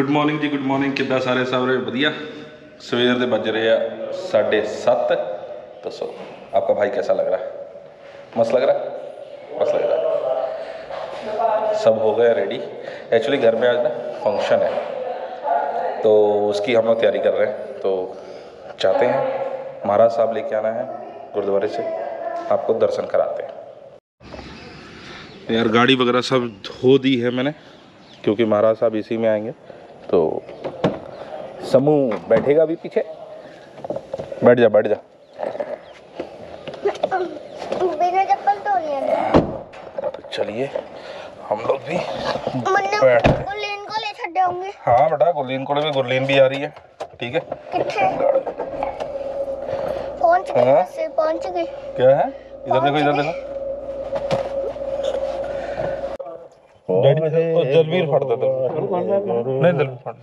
Good morning जी, good morning. किद्दां सारे सारे वधिया। सवेर दे बज रहे हैं 7:30। दसो आपका भाई कैसा लग रहा है? मस्त लग रहा है? मस्त लग रहा है। सब हो गए रेडी। एक्चुअली घर में आज ना फंक्शन है, तो उसकी हम लोग तैयारी कर रहे हैं। तो चाहते हैं महाराज साहब लेके आना है गुरुद्वारे से, आपको दर्शन कराते हैं। यार गाड़ी वगैरह सब धो दी है मैंने, क्योंकि महाराज साहब इसी में आएंगे। तो समूह बैठेगा अभी पीछे। बैठ जा बैठ जा। बिना चप्पल तो नहीं है। तो चलिए हम लोग भी बैठ गुरलीन को ले छड़ जाऊंगी। हाँ बेटा, गुरलीन भी आ रही है। ठीक है, किथे पहुंच गई? से पहुंच गई। क्या है? इधर देखो, इधर देखो। दलवीर फट दे, नहीं दलवीर फट।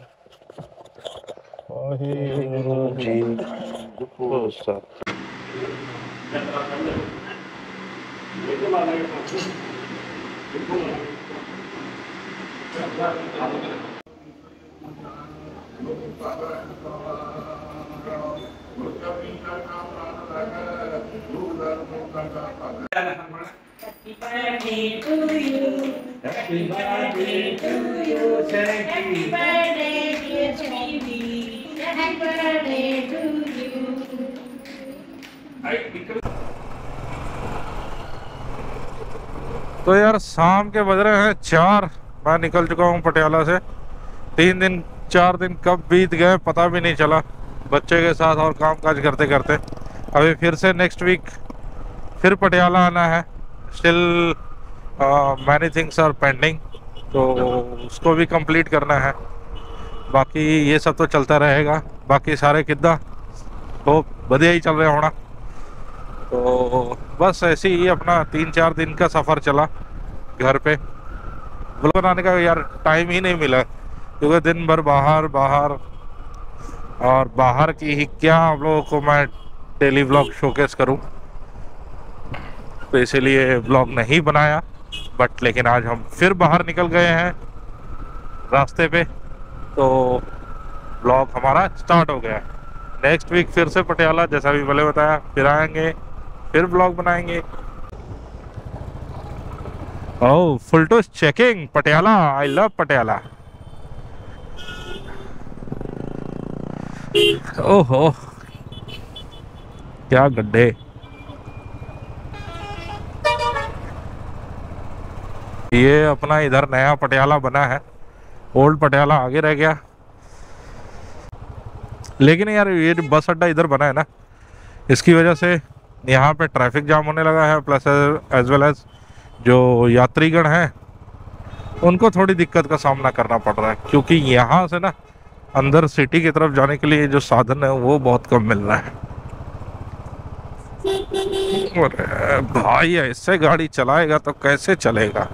Happy birthday to you. Happy birthday to you. Happy birthday dear Sweetie. Happy birthday to you. तो यार शाम के बज रहे हैं 4। मैं निकल चुका हूँ पटियाला से। 4 दिन कब बीत गए पता भी नहीं चला, बच्चे के साथ और काम काज करते करते। अभी फिर से नेक्स्ट वीक फिर पटियाला आना है। Still many things are pending, तो उसको भी कंप्लीट करना है। बाकी ये सब तो चलता रहेगा। बाकी सारे किद्दां तो बढ़िया ही चल रहे होना। तो बस ऐसे ही अपना 3-4 दिन का सफ़र चला। घर पे व्लॉग बनाने का यार टाइम ही नहीं मिला, क्योंकि दिन भर बाहर और बाहर की ही क्या आप लोगों को मैं डेली व्लॉग शोकेस करूं, तो इसीलिए व्लॉग नहीं बनाया। बट लेकिन आज हम फिर बाहर निकल गए हैं रास्ते पे, तो व्लॉग हमारा स्टार्ट हो गया है। नेक्स्ट वीक फिर से पटियाला, जैसा भी पहले बताया, फिर आएंगे, फिर ब्लॉग बनाएंगे। Oh, full to checking Patiala. I love Patiala. ओहो क्या गड्ढे। ये अपना इधर नया पटियाला बना है, ओल्ड पटियाला आगे रह गया। लेकिन यार ये बस अड्डा इधर बना है ना, इसकी वजह से यहाँ पे ट्रैफिक जाम होने लगा है। प्लस एज वेल एज जो यात्रीगण हैं उनको थोड़ी दिक्कत का सामना करना पड़ रहा है, क्योंकि यहाँ से ना अंदर सिटी की तरफ जाने के लिए जो साधन है वो बहुत कम मिल रहा है। अरे भाई, ऐसे गाड़ी चलाएगा तो कैसे चलेगा।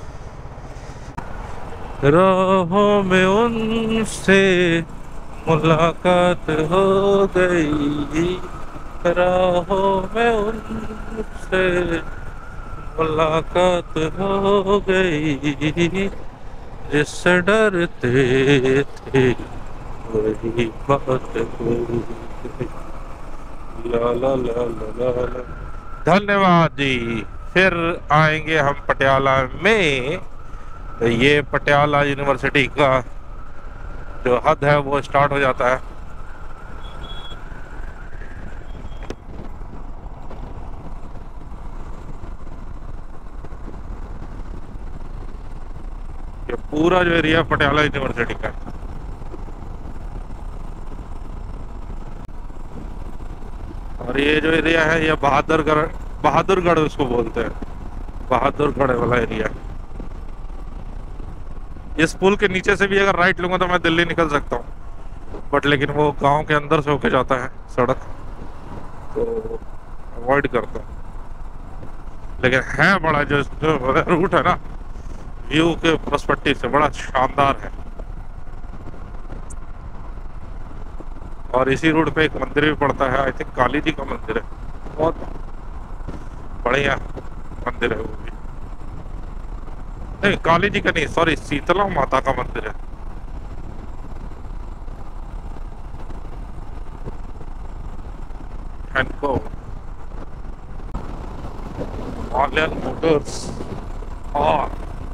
राहों में उनसे मुलाकात हो गई, राहों में उनसे मुलाकात हो गई, जिससे डरते थे वही बात हो गई। ला ला ला ला ला। धन्यवाद जी। फिर आएंगे हम पटियाला में। ये पटियाला यूनिवर्सिटी का जो हद है वो स्टार्ट हो जाता है। ये पूरा जो एरिया पटियाला यूनिवर्सिटी का है। और ये जो एरिया है ये बहादुरगढ़ उसको बोलते हैं, बहादुरगढ़ वाला एरिया। इस पुल के नीचे से भी अगर राइट लूंगा तो मैं दिल्ली निकल सकता हूँ, बट लेकिन वो गांव के अंदर से होके जाता है सड़क, तो अवॉइड करता हूँ। लेकिन है बड़ा जो रूट है ना, व्यू के पर्सपेक्टिव से बड़ा शानदार है। और इसी रूट पे एक मंदिर भी पड़ता है, आई थिंक काली जी का मंदिर है, बहुत बढ़िया मंदिर है वो भी। नहीं, काली जी का नहीं, सॉरी, शीतला माता का मंदिर है। हैंको हिमालयन मोटर्स। और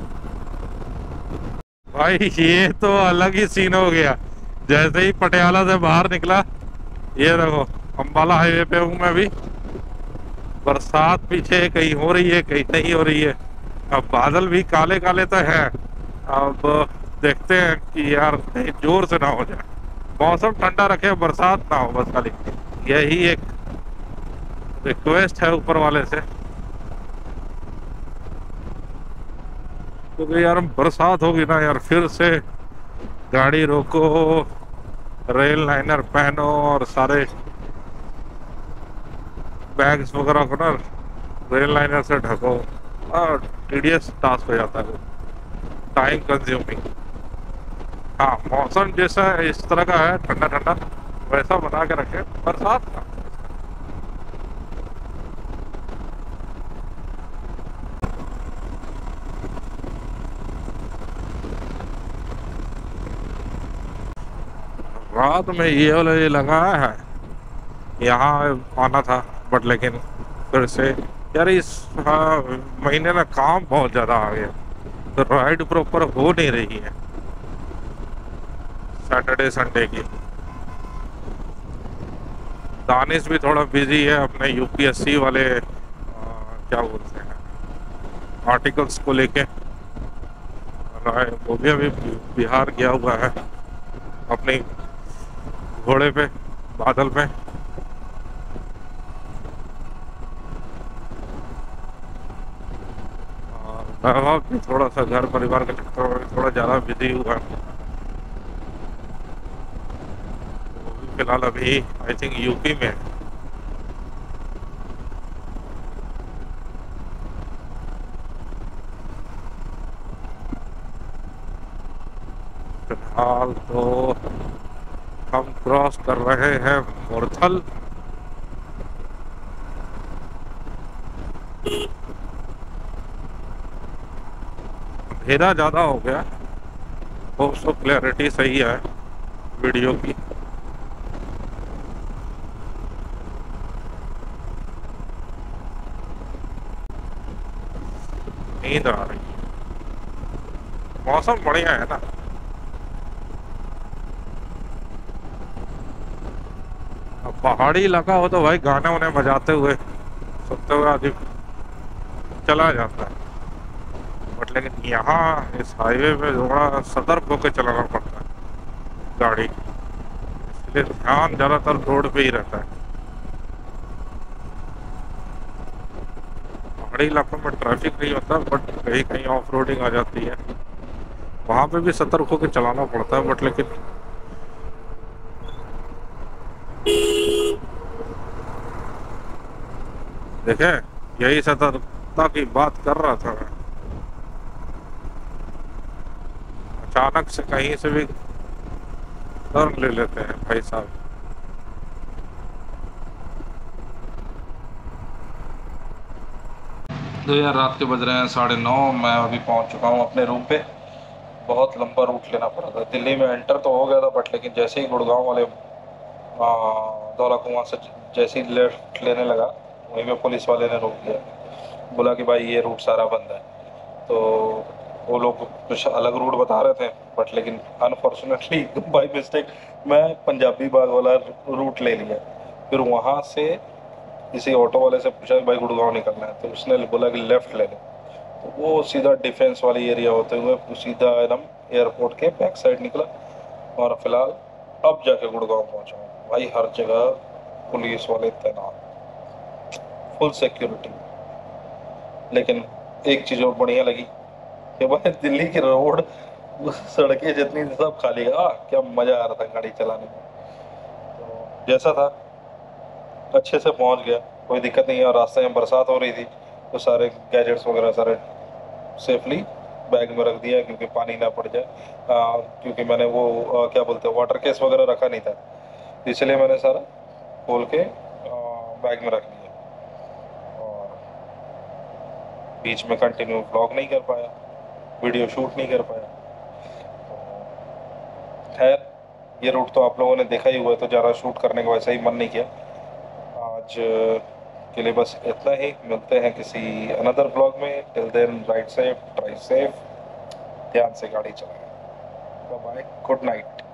भाई ये तो अलग ही सीन हो गया। जैसे ही पटियाला से बाहर निकला, ये देखो अंबाला हाईवे पे हूँ मैं भी। बरसात पीछे कहीं हो रही है कहीं नहीं हो रही है। अब बादल भी काले काले तो हैं। अब देखते हैं कि यार कहीं जोर से ना हो जाए, मौसम ठंडा रखे, बरसात ना हो, बस खाली यही एक रिक्वेस्ट है ऊपर वाले से। क्योंकि यार बरसात होगी ना यार, फिर से गाड़ी रोको, रेल लाइनर पहनो और सारे बैग्स वगैरह को ना रेल लाइनर से ढको। और टीडियस टास्क हो जाता है, टाइम कंज्यूमिंग। हाँ, मौसम जैसा इस तरह का है, ठंडा ठंडा, वैसा बना के रखे बरसात का। रात में ये वाला ये लगाया है, यहाँ आना था, बट लेकिन फिर से यार इस महीने में काम बहुत ज़्यादा आ गया, तो राइड प्रॉपर हो नहीं रही है सैटरडे संडे की। दानिश भी थोड़ा बिजी है अपने यूपीएससी वाले क्या बोलते हैं आर्टिकल्स को लेके। वो भी अभी बिहार गया हुआ है अपने घोड़े पे, बादल पे। और भी थोड़ा सा घर परिवार के चक्कर में थोड़ा ज़्यादा बिजी हुआ है। वो भी फिलहाल अभी आई थिंक यूपी में है। फिलहाल तो हम क्रॉस कर रहे हैं मुरथल। अंधेरा ज़्यादा हो गया, होप सो क्लैरिटी सही है वीडियो की। नींद आ रही है, मौसम बढ़िया है ना। अब पहाड़ी इलाका हो तो भाई गाने उन्हें बजाते हुए सुनते हुए आदमी चला जाता है, बट लेकिन यहाँ इस हाईवे पे थोड़ा सतर्क होकर चलाना पड़ता है गाड़ी, इसलिए ध्यान ज़्यादातर रोड पे ही रहता है। पहाड़ी इलाकों में ट्रैफिक नहीं होता, बट कहीं कहीं ऑफ रोडिंग आ जाती है, वहाँ पे भी सतर्क होकर चलाना पड़ता है। बट लेकिन देखें, यही सतर्कता की बात कर रहा था मैं। अचानक से कहीं से भी टर्न ले लेते हैं भाई साहब। तो यार रात के बज रहे हैं 9:30, मैं अभी पहुंच चुका हूं अपने रूम पे। बहुत लंबा रूट लेना पड़ा था। दिल्ली में एंटर तो हो गया था, बट लेकिन जैसे ही गुड़गांव वाले दौला कुआं से जैसे ही लेफ्ट लेने लगा, वहीं पे पुलिस वाले ने रोक दिया, बोला कि भाई ये रूट सारा बंद है। तो वो लोग कुछ अलग रूट बता रहे थे, बट लेकिन अनफॉर्चुनेटली बाई मिस्टेक मैं पंजाबी बाग वाला रूट ले लिया। फिर वहाँ से किसी ऑटो वाले से पूछा कि भाई गुड़गांव निकलना है, तो उसने बोला कि लेफ़्ट ले लो। तो वो सीधा डिफेंस वाली एरिया होते हुए सीधा एकदम एयरपोर्ट के बैक साइड निकला, और फिलहाल अब जाके गुड़गांव पहुँचा हूँ। भाई हर जगह पुलिस वाले तैनात, फुल सिक्योरिटी। लेकिन एक चीज़ और बढ़िया लगी कि भाई दिल्ली की रोड सड़कें जितनी सब खाली है। क्या मज़ा आ रहा था गाड़ी चलाने में। तो जैसा था अच्छे से पहुंच गया, कोई दिक्कत नहीं है। और रास्ते में बरसात हो रही थी, तो सारे गैजेट्स वगैरह सारे सेफली बैग में रख दिया, क्योंकि पानी ना पड़ जाए। क्योंकि मैंने वो क्या बोलते हैं वाटर केस वगैरह रखा नहीं था, इसलिए मैंने सारा खोल के बैग में रख लिया। और बीच में कंटिन्यू व्लॉग नहीं कर पाया, वीडियो शूट नहीं कर पाया। खैर, ये रूट तो आप लोगों ने देखा ही हुआ है, तो ज़्यादा शूट करने का वैसे ही मन नहीं किया। आज के लिए बस इतना ही। मिलते हैं किसी अनदर ब्लॉग में। Till then ride safe, drive safe, ध्यान से गाड़ी चलाएं। Bye bye, good night.